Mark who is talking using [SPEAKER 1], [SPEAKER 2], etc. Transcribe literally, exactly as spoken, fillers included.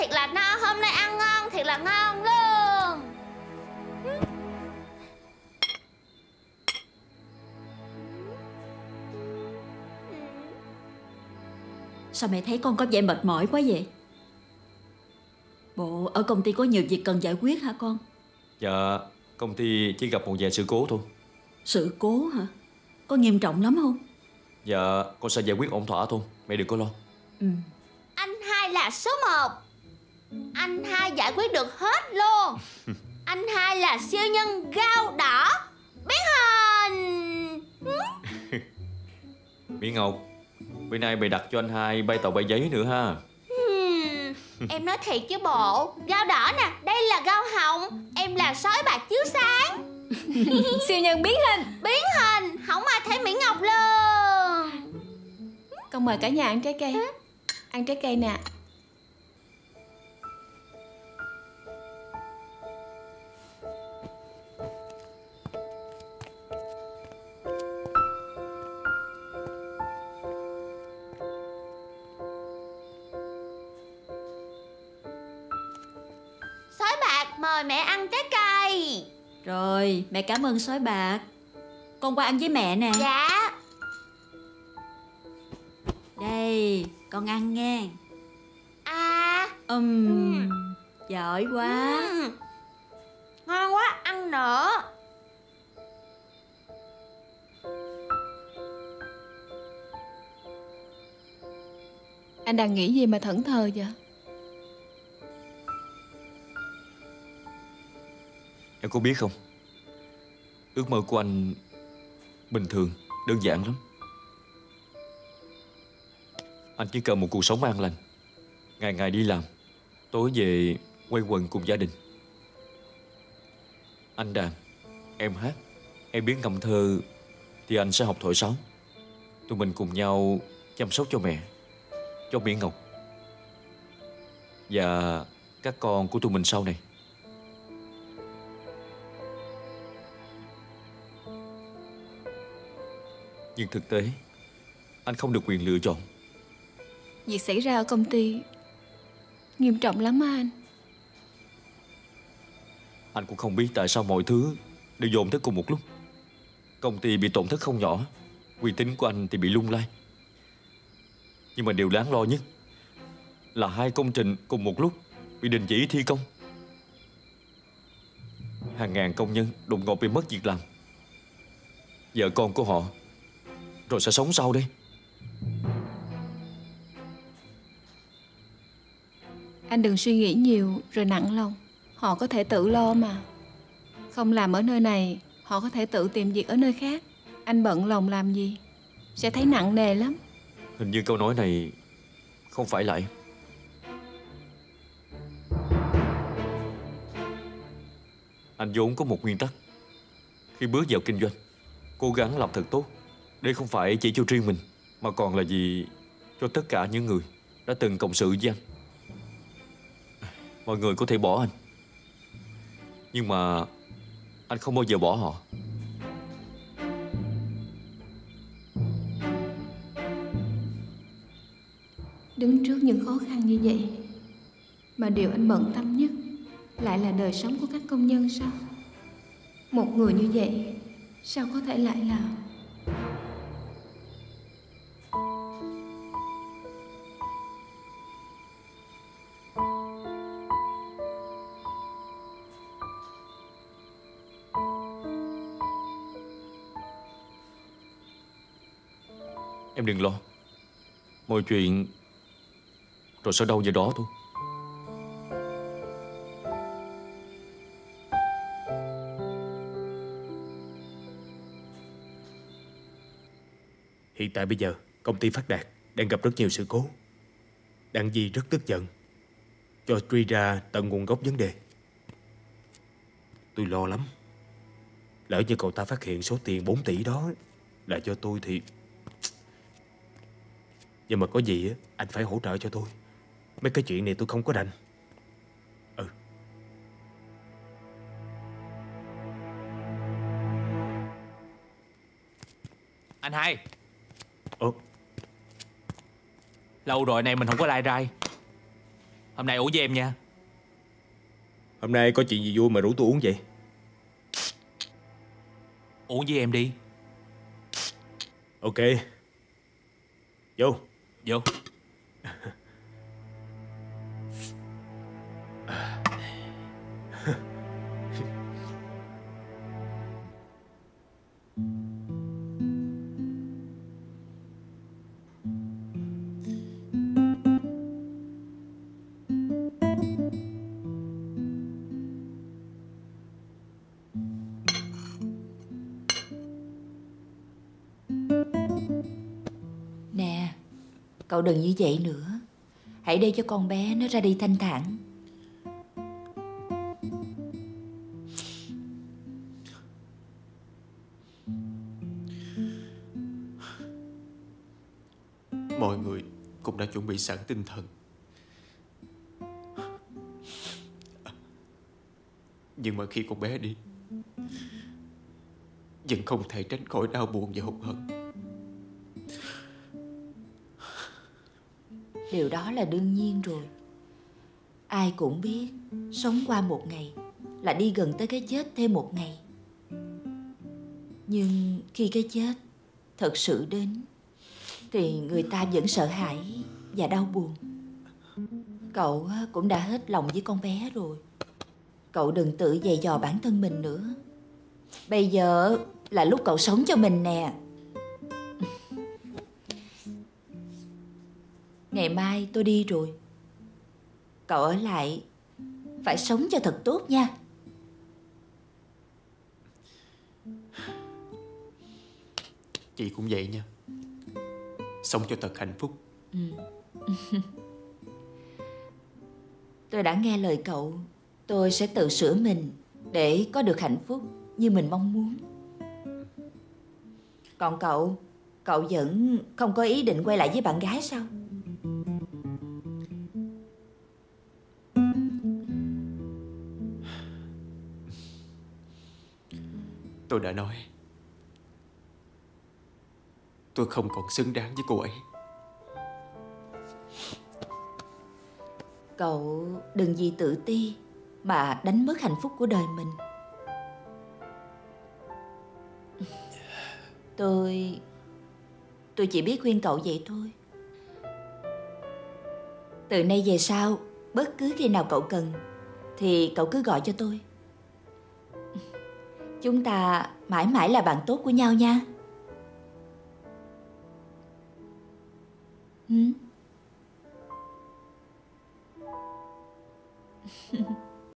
[SPEAKER 1] thiệt là no, hôm nay ăn ngon, thiệt là ngon luôn.
[SPEAKER 2] Sao mẹ thấy con có vẻ mệt mỏi quá vậy? Bộ ở công ty có nhiều việc cần giải quyết hả con?
[SPEAKER 3] Dạ, công ty chỉ gặp một vài sự cố thôi.
[SPEAKER 2] Sự cố hả? Có nghiêm trọng lắm không?
[SPEAKER 3] Dạ, con sẽ giải quyết ổn thỏa thôi, mẹ đừng có lo.
[SPEAKER 2] Ừ.
[SPEAKER 1] Anh hai là số một. Anh hai giải quyết được hết luôn. Anh hai là siêu nhân gao đỏ biến hình.
[SPEAKER 3] Mỹ Ngọc, bữa nay mày đặt cho anh hai bay tàu bay giấy nữa ha.
[SPEAKER 1] Hmm, em nói thiệt chứ bộ. Gao đỏ nè, đây là gao hồng. Em là sói bạc chiếu sáng.
[SPEAKER 4] Siêu nhân biến hình.
[SPEAKER 1] Biến hình, không ai thấy Mỹ Ngọc luôn.
[SPEAKER 4] Con mời cả nhà ăn trái cây. Ăn trái cây nè.
[SPEAKER 1] Sói bạc mời mẹ ăn trái cây.
[SPEAKER 2] Rồi, mẹ cảm ơn sói bạc. Con qua ăn với mẹ nè.
[SPEAKER 1] Dạ.
[SPEAKER 2] Đây, con ăn nghe.
[SPEAKER 1] À.
[SPEAKER 2] Ừm, um, giỏi quá.
[SPEAKER 1] Uhm. Ngon quá, ăn nữa.
[SPEAKER 4] Anh đang nghĩ gì mà thẫn thờ vậy?
[SPEAKER 3] Em có biết không, ước mơ của anh bình thường, đơn giản lắm. Anh chỉ cần một cuộc sống an lành, ngày ngày đi làm, tối về quây quần cùng gia đình. Anh đàn, em hát, em biết ngâm thơ, thì anh sẽ học thổi sáo. Tụi mình cùng nhau chăm sóc cho mẹ, cho Mỹ Ngọc và các con của tụi mình sau này. Nhưng thực tế, anh không được quyền lựa chọn.
[SPEAKER 4] Việc xảy ra ở công ty nghiêm trọng lắm á anh.
[SPEAKER 3] Anh cũng không biết tại sao mọi thứ đều dồn tới cùng một lúc. Công ty bị tổn thất không nhỏ, uy tín của anh thì bị lung lay. Nhưng mà điều đáng lo nhất là hai công trình cùng một lúc bị đình chỉ thi công. Hàng ngàn công nhân đột ngột bị mất việc làm. Vợ con của họ rồi sẽ sống sao đây?
[SPEAKER 4] Anh đừng suy nghĩ nhiều rồi nặng lòng. Họ có thể tự lo mà. Không làm ở nơi này, họ có thể tự tìm việc ở nơi khác. Anh bận lòng làm gì? Sẽ thấy nặng nề lắm.
[SPEAKER 3] Hình như câu nói này không phải là em. Anh vốn có một nguyên tắc. Khi bước vào kinh doanh, cố gắng làm thật tốt. Đây không phải chỉ cho riêng mình, mà còn là vì cho tất cả những người đã từng cộng sự với anh. Mọi người có thể bỏ anh, nhưng mà anh không bao giờ bỏ họ.
[SPEAKER 4] Đứng trước những khó khăn như vậy mà điều anh bận tâm nhất lại là đời sống của các công nhân sao? Một người như vậy sao có thể lại là...
[SPEAKER 3] Em đừng lo, mọi chuyện rồi sẽ đâu vào đó thôi.
[SPEAKER 5] Hiện tại bây giờ công ty Phát Đạt đang gặp rất nhiều sự cố. Đặng Di rất tức giận, cho truy ra tận nguồn gốc vấn đề. Tôi lo lắm. Lỡ như cậu ta phát hiện số tiền bốn tỷ đó là do tôi thì... Nhưng mà có gì anh phải hỗ trợ cho tôi. Mấy cái chuyện này tôi không có đành. Ừ.
[SPEAKER 6] Anh hai.
[SPEAKER 5] Ồ.
[SPEAKER 6] Lâu rồi này mình không có lai rai. Hôm nay uống với em nha.
[SPEAKER 5] Hôm nay có chuyện gì vui mà rủ tôi uống vậy?
[SPEAKER 6] Uống với em đi.
[SPEAKER 5] Ok. Vô.
[SPEAKER 6] Vô.
[SPEAKER 7] Nè, cậu đừng như vậy nữa. Hãy để cho con bé nó ra đi thanh thản.
[SPEAKER 5] Mọi người cũng đã chuẩn bị sẵn tinh thần, nhưng mà khi con bé đi, vẫn không thể tránh khỏi đau buồn và hụt hẫng.
[SPEAKER 7] Điều đó là đương nhiên rồi. Ai cũng biết sống qua một ngày là đi gần tới cái chết thêm một ngày. Nhưng khi cái chết thật sự đến thì người ta vẫn sợ hãi và đau buồn. Cậu cũng đã hết lòng với con bé rồi. Cậu đừng tự dày dò bản thân mình nữa. Bây giờ là lúc cậu sống cho mình nè. Ngày mai tôi đi rồi. Cậu ở lại phải sống cho thật tốt nha.
[SPEAKER 5] Chị cũng vậy nha. Sống cho thật hạnh phúc.
[SPEAKER 7] Ừ. Tôi đã nghe lời cậu. Tôi sẽ tự sửa mình để có được hạnh phúc như mình mong muốn. Còn cậu, cậu vẫn không có ý định quay lại với bạn gái sao?
[SPEAKER 5] Tôi đã nói tôi không còn xứng đáng với cô ấy.
[SPEAKER 7] Cậu đừng vì tự ti mà đánh mất hạnh phúc của đời mình. Tôi... Tôi chỉ biết khuyên cậu vậy thôi. Từ nay về sau, bất cứ khi nào cậu cần thì cậu cứ gọi cho tôi. Chúng ta mãi mãi là bạn tốt của nhau nha. Ừ?